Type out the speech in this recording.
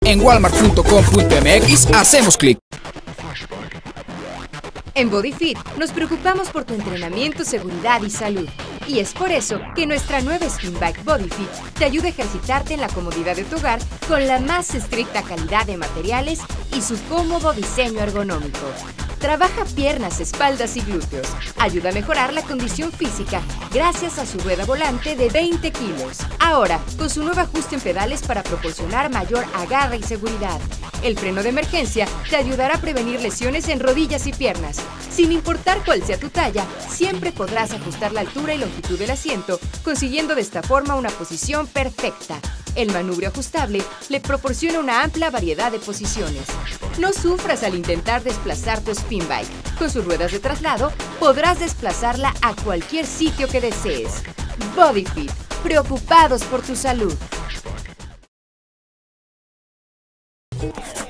En walmart.com.mx hacemos clic. En BodyFit nos preocupamos por tu entrenamiento, seguridad y salud. Y es por eso que nuestra nueva Spin Bike BodyFit te ayuda a ejercitarte en la comodidad de tu hogar con la más estricta calidad de materiales y su cómodo diseño ergonómico. Trabaja piernas, espaldas y glúteos. Ayuda a mejorar la condición física gracias a su rueda volante de 20 kilos. Ahora, con su nuevo ajuste en pedales para proporcionar mayor agarre y seguridad. El freno de emergencia te ayudará a prevenir lesiones en rodillas y piernas. Sin importar cuál sea tu talla, siempre podrás ajustar la altura y longitud del asiento, consiguiendo de esta forma una posición perfecta. El manubrio ajustable le proporciona una amplia variedad de posiciones. No sufras al intentar desplazar tu Spin Bike. Con sus ruedas de traslado, podrás desplazarla a cualquier sitio que desees. BodyFit, preocupados por tu salud.